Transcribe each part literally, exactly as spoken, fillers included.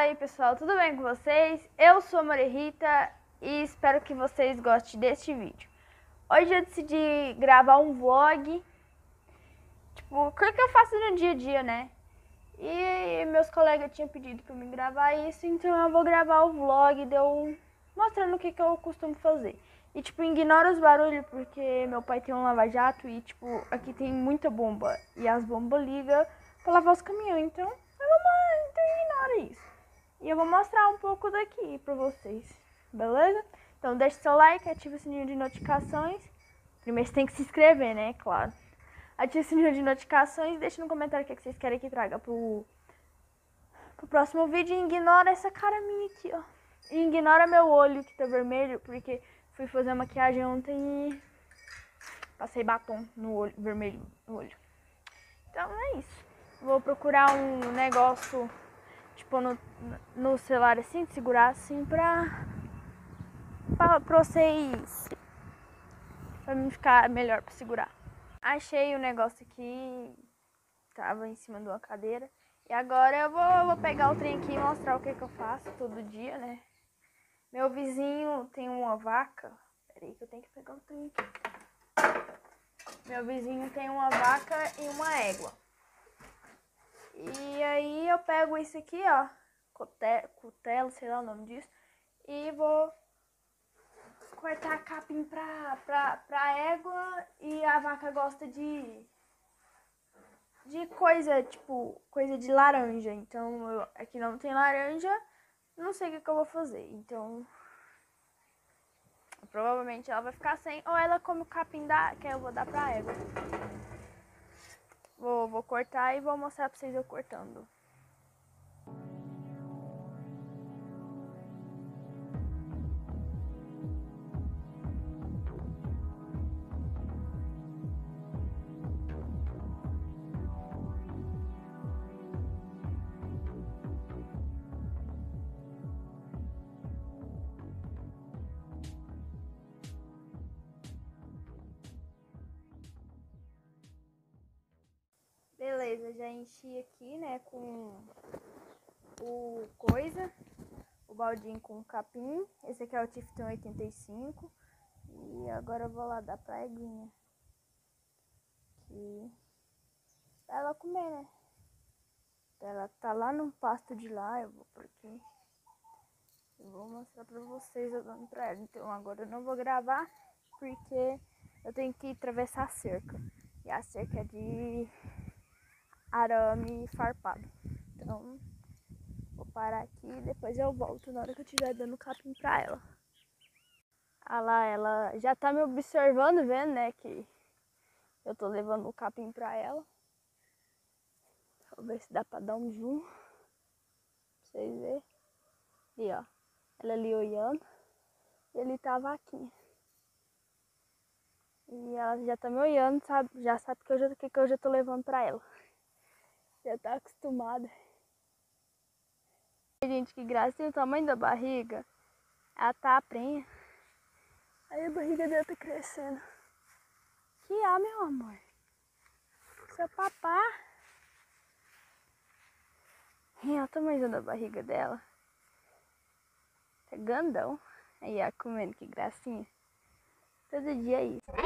aí pessoal, tudo bem com vocês? Eu sou a Maria Rita e espero que vocês gostem deste vídeo. Hoje eu decidi gravar um vlog, tipo, o que eu faço no dia a dia, né? E meus colegas tinham pedido pra mim gravar isso, então eu vou gravar o vlog de eu mostrando o que, que eu costumo fazer. E tipo, ignora os barulhos porque meu pai tem um lava-jato e tipo, aqui tem muita bomba e as bombas ligam pra lavar os caminhões, então eu vou, então ignora isso. E eu vou mostrar um pouco daqui pra vocês, beleza? Então deixa seu like, ativa o sininho de notificações. Primeiro você tem que se inscrever, né? Claro. Ative o sininho de notificações e deixa no comentário o que vocês querem que traga pro, pro próximo vídeo. E ignora essa cara minha aqui, ó. E ignora meu olho que tá vermelho, porque fui fazer maquiagem ontem e passei batom no olho, vermelho no olho. Então é isso. Vou procurar um negócio, tipo, no, no celular assim, de segurar assim pra, pra, pra vocês, pra mim ficar melhor pra segurar. Achei o negócio aqui, tava em cima de uma cadeira. E agora eu vou, eu vou pegar o trem aqui e mostrar o que, que eu faço todo dia, né? Meu vizinho tem uma vaca. Peraí que eu tenho que pegar o trem aqui. Meu vizinho tem uma vaca e uma égua. E aí eu pego isso aqui, ó, cutelo, sei lá o nome disso, e vou cortar capim pra, pra, pra égua. E a vaca gosta de de coisa, tipo, coisa de laranja. Então, eu, aqui não tem laranja, não sei o que, que eu vou fazer. Então, provavelmente ela vai ficar sem, ou ela come o capim da, que eu vou dar pra égua. Vou, vou cortar e vou mostrar pra vocês eu cortando. Beleza, já enchi aqui, né, com o coisa, o baldinho com o capim. Esse aqui é o Tifton oitenta e cinco. E agora eu vou lá dar pra eguinha. Aqui. Pra ela comer, né? Ela tá lá no pasto de lá, eu vou por aqui. Eu vou mostrar pra vocês eu dando pra ela. Então agora eu não vou gravar porque eu tenho que atravessar a cerca. E a cerca é de arame farpado. Então vou parar aqui e depois eu volto na hora que eu estiver dando capim pra ela. Ah lá, ela já tá me observando, vendo, né, que eu tô levando o capim pra ela. Vou ver se dá pra dar um zoom pra vocês verem. Ali, ó. Ela ali olhando. E ali tá a vaquinha. E ela já tá me olhando, sabe? Já sabe que eu já, que, que eu já tô levando pra ela. Já tá acostumada. Gente, que gracinha, o tamanho da barriga. Ela tá prenha. Aí a barriga dela tá crescendo. Que há, meu amor? Seu papá. Olha o tamanho da barriga dela. Tá grandão. Aí, ó, comendo, que gracinha. Todo dia é isso.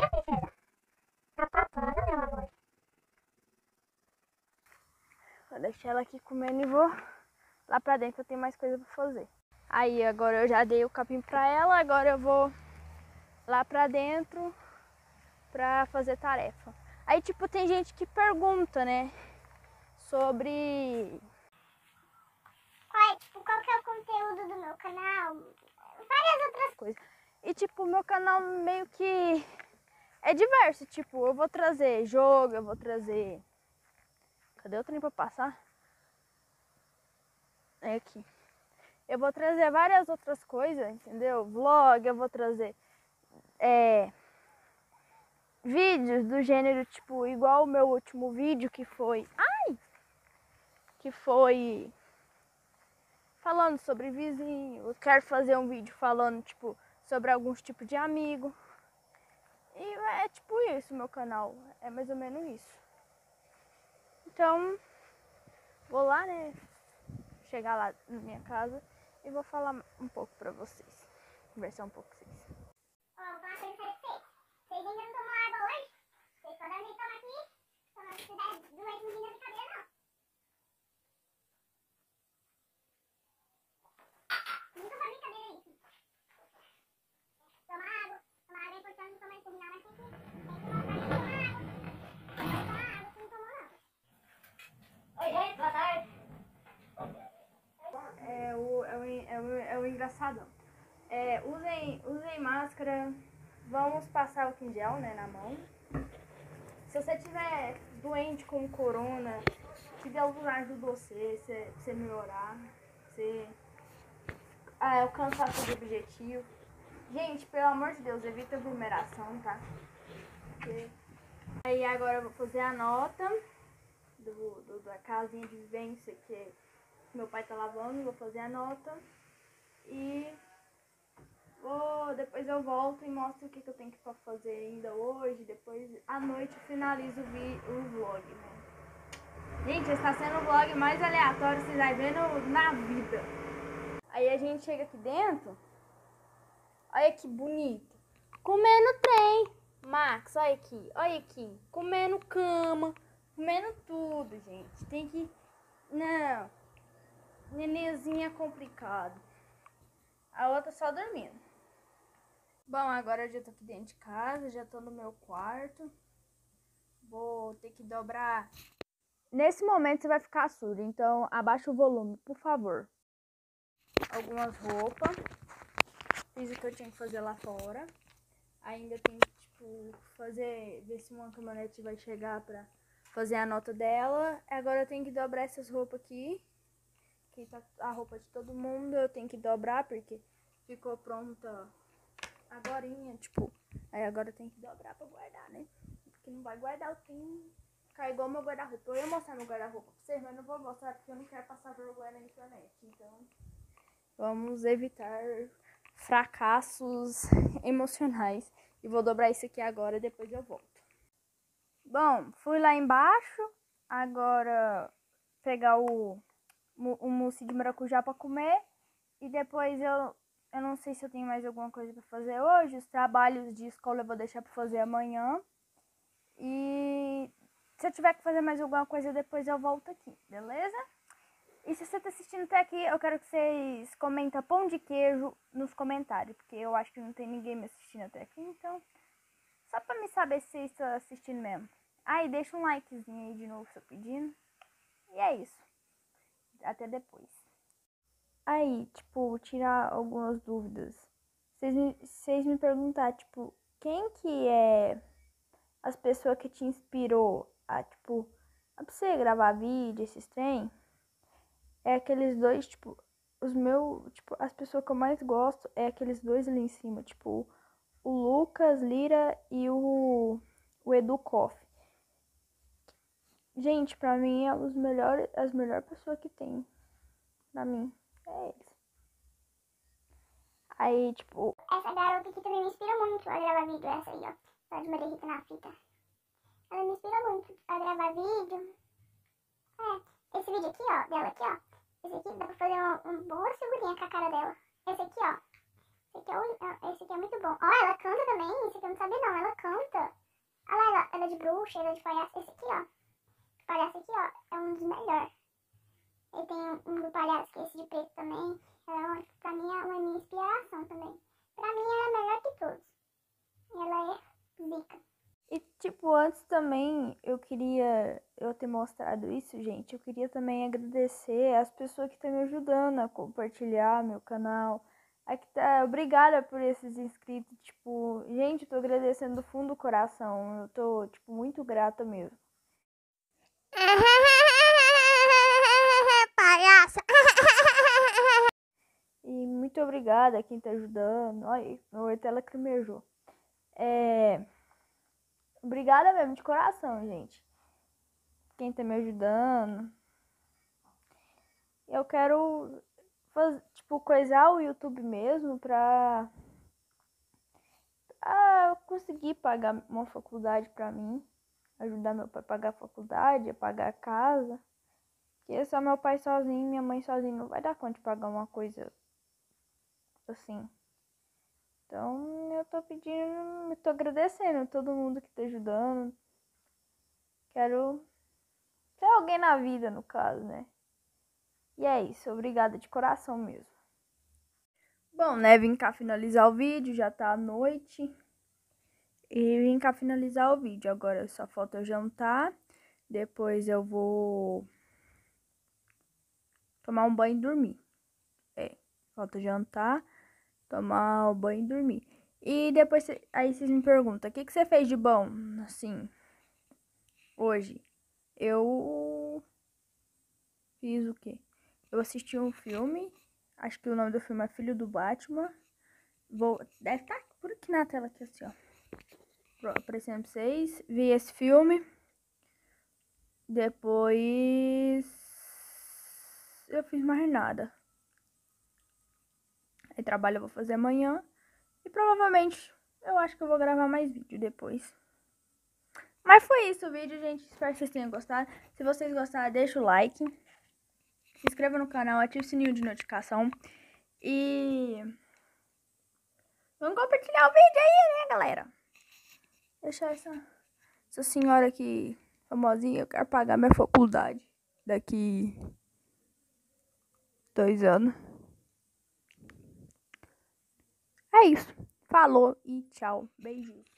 Vou deixar ela aqui comendo e vou lá pra dentro, eu tenho mais coisa pra fazer. Aí, agora eu já dei o capim pra ela, agora eu vou lá pra dentro pra fazer tarefa. Aí, tipo, tem gente que pergunta, né, sobre... Qual, tipo, qual que é o conteúdo do meu canal? Várias outras coisas. E, tipo, meu canal meio que é diverso. Tipo, eu vou trazer jogo, eu vou trazer... Cadê o trem pra passar? É aqui. Eu vou trazer várias outras coisas, entendeu? Vlog, eu vou trazer... É... vídeos do gênero, tipo, igual o meu último vídeo que foi... Ai! Que foi... falando sobre vizinho. Eu quero fazer um vídeo falando, tipo, sobre alguns tipos de amigo. E é tipo isso, meu canal. É mais ou menos isso. Então, vou lá, né? chegar lá na minha casa e vou falar um pouco pra vocês. Conversar um pouco com vocês. Ó, vou falar uma coisa pra vocês. Vocês ainda não tomam água hoje? Vocês podem vir tomar aqui. Só não precisa de leite de brincadeira, não. Nunca foi brincadeira isso. Toma água. Tomar água é importante, não tomar terminar, mas tem que, tem que mostrar que toma água. Não vai tomar água se não tomou, não. Oi, gente, boa tarde. É o, é o, é o, é o engraçadão. É, usem, usem máscara, vamos passar álcool em gel, né, na mão. Se você tiver doente com corona, se Deus ajuda você, você, você melhorar, você ah, alcançar seus objetivos. Gente, pelo amor de Deus, evita aglomeração, tá? Porque... Aí agora eu vou fazer a nota do, do, da casinha de vivência que meu pai tá lavando, vou fazer a nota e vou, depois eu volto e mostro o que, que eu tenho que fazer ainda hoje, depois à noite eu finalizo o, vi, o vlog, né? Gente, esse tá sendo o vlog mais aleatório que vocês vão ver no, na vida. Aí a gente chega aqui dentro, olha que bonito, comendo trem, Max, olha aqui, olha aqui, comendo cama, comendo tudo, gente, tem que, não, nenenzinha é complicado, a outra só dormindo. Bom, agora eu já tô aqui dentro de casa, já tô no meu quarto, vou ter que dobrar. Nesse momento você vai ficar surdo, então abaixa o volume, por favor. Algumas roupas, fiz o que eu tinha que fazer lá fora, ainda tem que, tipo, fazer, ver se uma caminhonete vai chegar pra fazer a nota dela. Agora eu tenho que dobrar essas roupas aqui, que tá a roupa de todo mundo, eu tenho que dobrar porque ficou pronta agorinha, tipo, aí agora eu tenho que dobrar pra guardar, né? Porque não vai guardar, eu tenho ficar igual meu guarda-roupa. Eu ia mostrar meu guarda-roupa pra vocês, mas não vou mostrar porque eu não quero passar vergonha na internet. Então, vamos evitar fracassos emocionais. E vou dobrar isso aqui agora, depois eu volto. Bom, fui lá embaixo, agora pegar o, o mousse de maracujá pra comer. E depois eu, eu não sei se eu tenho mais alguma coisa pra fazer hoje. Os trabalhos de escola eu vou deixar pra fazer amanhã. E se eu tiver que fazer mais alguma coisa, depois eu volto aqui, beleza? E se você tá assistindo até aqui, eu quero que vocês comentem pão de queijo nos comentários, porque eu acho que não tem ninguém me assistindo até aqui, então só pra me saber se vocês estão assistindo mesmo. Ah, e deixa um likezinho aí de novo, se eu pedindo. E é isso. Até depois. Aí, tipo, tirar algumas dúvidas. Vocês me, vocês me perguntar, tipo, quem que é as pessoas que te inspirou a, tipo, a você gravar vídeo, esses trem? É aqueles dois, tipo, os meus, tipo, as pessoas que eu mais gosto é aqueles dois ali em cima, tipo, o Lucas Lira e o, o Edu Koff. Gente, pra mim é os melhores, as melhores pessoas que tem. Pra mim, é eles. Aí, tipo... Essa garota aqui também me inspira muito a gravar vídeo, essa aí, ó. Só de Maria Rita na fita. Ela me inspira muito a gravar vídeo. É, esse vídeo aqui, ó, dela aqui, ó. Esse aqui dá pra fazer um, um boa figurinha com a cara dela. Esse aqui, ó. Esse aqui, é o, esse aqui é muito bom. Ó, ela canta também, esse aqui eu não sabia não, ela canta. Olha lá, ela, ela é de bruxa, ela é de palhaço. Esse aqui, ó. Esse palhaço aqui, ó, é um dos melhores. Ele tem um, um do palhaço, que é esse de preto também. Ela, pra mim, é uma minha inspiração também. Pra mim, ela é a melhor de todos. Ela é zica. E, tipo, antes também eu queria eu ter mostrado isso, gente. Eu queria também agradecer as pessoas que estão me ajudando a compartilhar meu canal. Aqui tá, obrigada por esses inscritos. Tipo, gente, eu tô agradecendo do fundo do coração. Eu tô, tipo, muito grata mesmo. Palhaça. E muito obrigada a quem tá ajudando. Olha, meu olho até lacrimejou. É... Obrigada mesmo, de coração, gente. Quem tá me ajudando. Eu quero, fazer, tipo, coisar o YouTube mesmo pra, pra conseguir pagar uma faculdade pra mim. Ajudar meu pai a pagar a faculdade, a pagar a casa. Porque só meu pai sozinho, minha mãe sozinho não vai dar conta de pagar uma coisa assim. Então eu tô pedindo, eu tô agradecendo a todo mundo que tá ajudando. Quero ser alguém na vida, no caso, né? E é isso, obrigada de coração mesmo. Bom, né, vim cá finalizar o vídeo, já tá à noite. E vim cá finalizar o vídeo, agora só falta eu jantar. Depois eu vou tomar um banho e dormir. É, falta jantar, tomar o banho e dormir. E depois, aí vocês me perguntam, o que, que você fez de bom, assim, hoje? Eu fiz o quê? Eu assisti um filme, acho que o nome do filme é Filho do Batman. Vou, deve estar por aqui na tela, aqui assim, ó. Aparecendo pra vocês. Vi esse filme. Depois eu fiz mais nada. Aí trabalho eu vou fazer amanhã. E provavelmente eu acho que eu vou gravar mais vídeo depois. Mas foi isso o vídeo, gente. Espero que vocês tenham gostado. Se vocês gostaram, deixa o like. Se inscreva no canal, ative o sininho de notificação. E vamos compartilhar o vídeo aí, né, galera? Deixar essa, essa senhora aqui famosinha. Eu quero pagar minha faculdade daqui dois anos. É isso. Falou e tchau. Beijinhos.